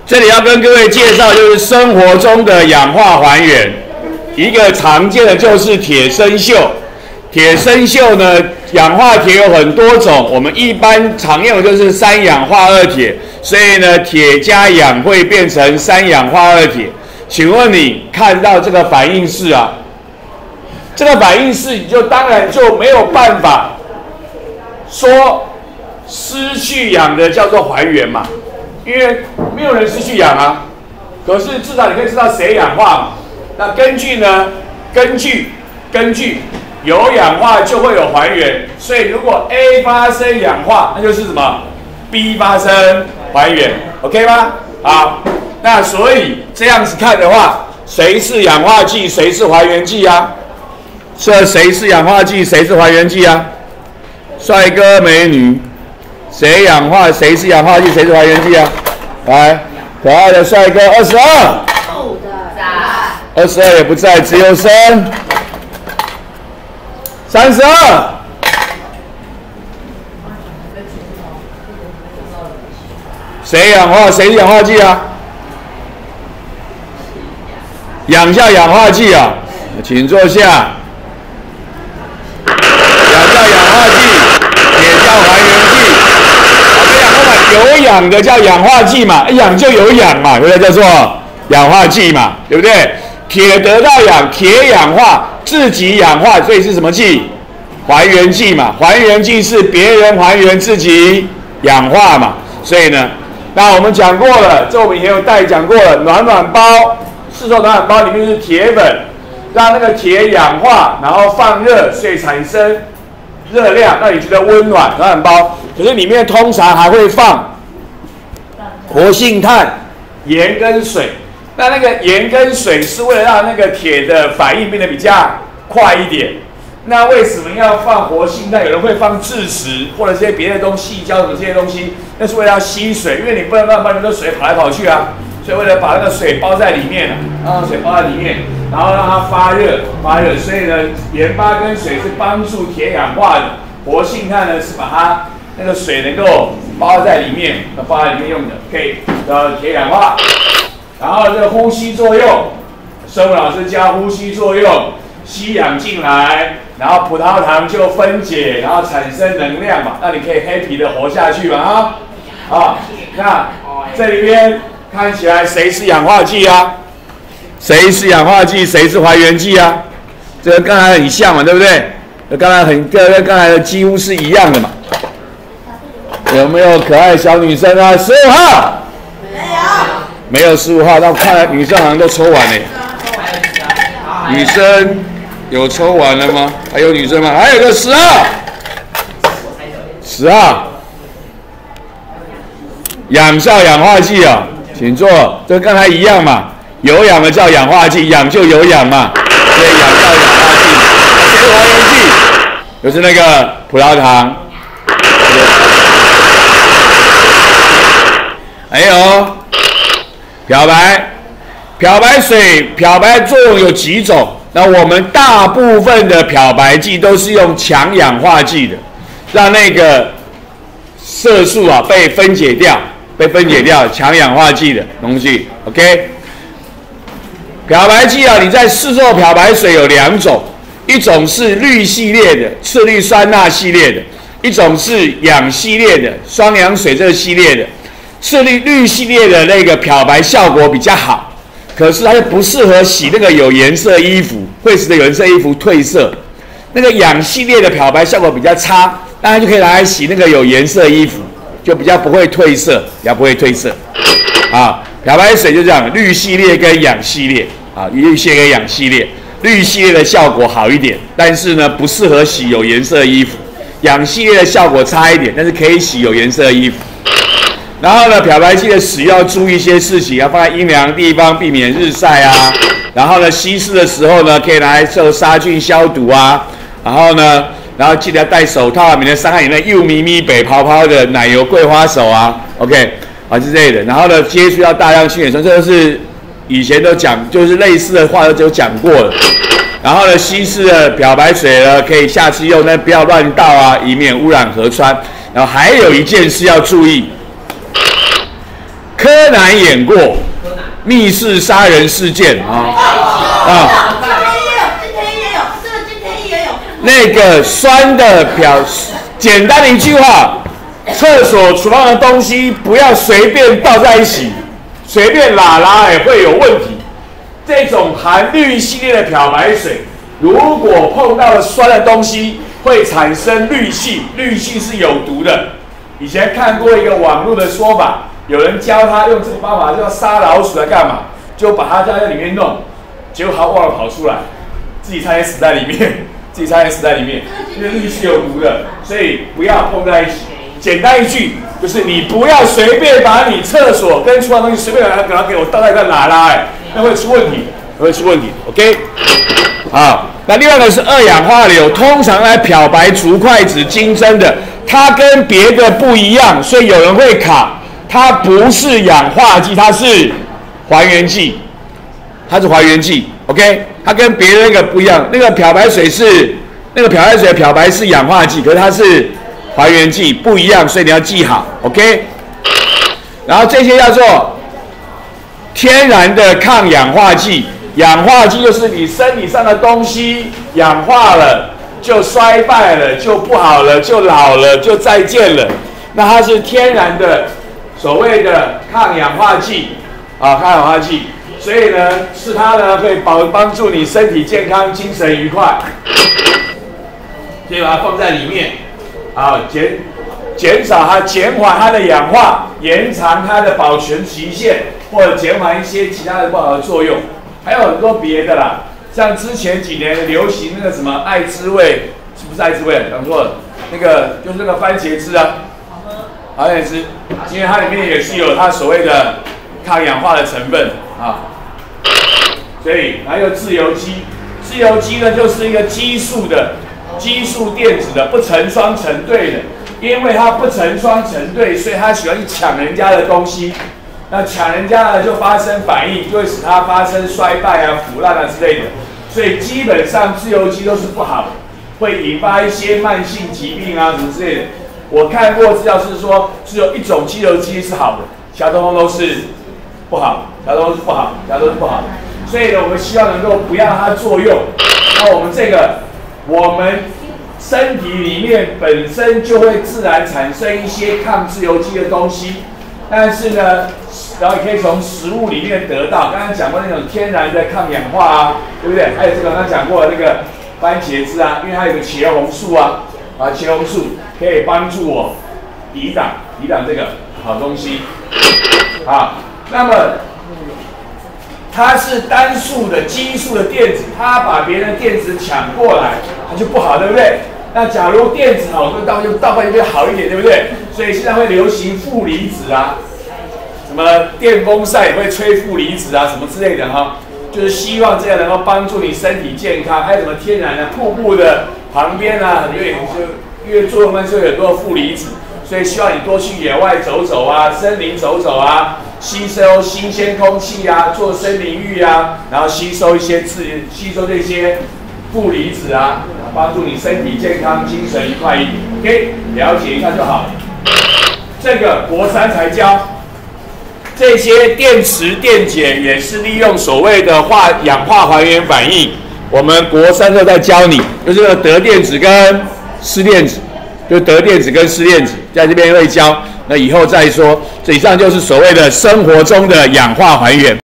这里要跟各位介绍，就是生活中的氧化还原。一个常见的就是铁生锈。铁生锈呢，氧化铁有很多种，我们一般常用的就是3氧化2铁，所以呢，铁加氧会变成3氧化2铁。请问你看到这个反应式啊？这个反应式你就当然就没有办法说失去氧的叫做还原嘛。因为没有人失去氧啊，可是至少你可以知道谁氧化嘛。那根据有氧化就会有还原，所以如果 A 发生氧化，那就是什么 B 发生还原 ，OK 吗？好，那所以这样子看的话，谁是氧化剂，谁是还原剂啊？这谁是氧化剂，谁是还原剂啊？帅哥美女。谁氧化？谁是氧化剂？谁是还原剂啊？来，可爱的帅哥22也不在，只有生32。谁氧化？谁是氧化剂啊？氧叫氧化剂啊，请坐下。氧叫氧化剂，铁叫还原剂。有氧的叫氧化剂嘛，氧就有氧嘛，对不对？叫做氧化剂嘛，对不对？铁得到氧，铁氧化，自己氧化，所以是什么剂？还原剂嘛。还原剂是别人还原自己氧化嘛。所以呢，那我们讲过了，这我们以前有讲过了，暖暖包，市售暖暖包里面是铁粉，让那个铁氧化，然后放热，所以产生热量，让你觉得温暖。暖暖包。可是里面通常还会放活性炭、盐跟水。那个盐跟水是为了让那个铁的反应变得比较快一点。那为什么要放活性炭？有人会放蛭石或者这些别的东西，细胶什么这些东西，那是为了要吸水，因为你不能让那个水跑来跑去啊。所以为了把那个水包在里面，让水包在里面，然后让它发热。所以呢，盐巴跟水是帮助铁氧化的，活性炭呢是把它那个水能够包在里面，包在里面用的，可以铁氧化。然后这个呼吸作用，生物老师教呼吸作用，吸氧进来，然后葡萄糖就分解，然后产生能量嘛，那你可以 happy 的活下去嘛那这里边看起来谁是氧化剂啊？谁是氧化剂？谁是还原剂啊？这个刚才很像嘛，对不对？跟刚才的几乎是一样的嘛。有没有可爱小女生啊？15号？没有15号，那看来女生好像都抽完了。女生有抽完了吗？还有女生吗？还有个10号，10号，氧叫氧化剂啊，请坐。这跟刚才一样嘛，有氧的叫氧化剂，氧就有氧嘛，所以氧叫氧化剂。谁是还原剂？就是那个葡萄糖。还有漂白，漂白水，漂白作用有几种？那我们大部分的漂白剂都是用强氧化剂的，让那个色素啊被分解掉，强氧化剂的东西。OK， 漂白剂啊，你在市售漂白水有2种，一种是氯系列的，次氯酸钠系列的，一种是氧系列的，双氧水这个系列的。次氯系列的那个漂白效果比较好，可是它就不适合洗那个有颜色衣服，会使得有颜色衣服褪色。那个氧系列的漂白效果比较差，那它就可以拿来洗那个有颜色衣服，就比较不会褪色，漂白水就这样，氯系列跟氧系列氯系列跟氧系列，氯系列的效果好一点，但是呢不适合洗有颜色的衣服。氧系列的效果差一点，但是可以洗有颜色的衣服。然后呢，漂白剂的使用要注意一些事情，要放在阴凉的地方，避免日晒啊。然后呢，稀释的时候呢，可以拿来做杀菌消毒啊。然后记得要戴手套，免得伤害你那幼咪咪、北泡泡的奶油桂花手啊。OK， 之类的。然后呢，接触要大量清洁霜，这个是以前都讲，就是类似的话都讲过了。然后呢，稀释的漂白水呢，可以下次用，但不要乱倒啊，以免污染河川。然后还有一件事要注意。 柯南演过密室杀人事件那个酸的简单的一句话，厕所厨房的东西不要随便倒在一起，随便拉也会有问题。这种含氯系列的漂白水，如果碰到了酸的东西，会产生氯气，氯气是有毒的。以前看过一个网络的说法，有人教他用这个方法叫杀老鼠来干嘛，就把它在里面弄，结果他忘了跑出来，自己差点死在里面。因为氯气有毒的，所以不要碰在一起。简单一句，就是你不要随便把你厕所跟厨房东西随便给我倒在一个拉，那会出问题。OK， 好，那另外一个是二氧化硫，通常来漂白竹筷子、金针的，它跟别的不一样，所以有人会卡，它不是氧化剂，它是还原剂。OK， 它跟别的那个不一样，那个漂白水的漂白是氧化剂，可是它是还原剂，不一样，所以你要记好 ，OK。然后这些叫做天然的抗氧化剂，氧化剂就是你身体上的东西氧化了，就衰败了，就不好了，就老了，就再见了。那它是天然的所谓的抗氧化剂所以呢，吃它呢会帮助你身体健康、精神愉快，可以把它放在里面，减缓它的氧化，延长它的保存期限，或者减缓一些其他的不好的作用，还有很多别的啦。像之前几年流行那个什么爱滋味，是不是爱滋味？讲错了，那个就是那个番茄汁啊，番茄汁，因为它里面也是有它所谓的抗氧化的成分所以还有自由基呢就是一个基数电子的不成双成对的，因为它不成双成对，所以它喜欢去抢人家的东西，那抢人家的就发生反应，就会使它发生衰败腐烂之类的，所以基本上自由基都是不好的，会引发一些慢性疾病什么之类的。我看过资料是说只有一种自由基是好的，其他都是不好，所以呢，我们希望能够不要让它作用。那我们身体里面本身就会自然产生一些抗自由基的东西，但是呢，然后也可以从食物里面得到。刚刚讲过那种天然的抗氧化对不对？还有这个刚刚讲过的那个番茄汁因为它有个茄红素茄红素可以帮助我抵挡这个好东西那么它是单数的奇数的电子，它把别人的电子抢过来，它就不好，对不对？那假如电子好，就倒过来就好一点，对不对？所以现在会流行负离子什么电风扇也会吹负离子什么之类的就是希望这样能够帮助你身体健康。还有什么天然的瀑布的旁边因为作用呢就有很多负离子，所以希望你多去野外走走森林走走吸收新鲜空气做森林浴然后吸收这些负离子帮助你身体健康、精神愉快一点。OK， 了解一下就好。这个国三才教。这些电池电解也是利用所谓的氧化还原反应，我们国三就在教你，就是得电子跟失电子，在这边会教，那以后再说。以上就是所谓的生活中的氧化还原。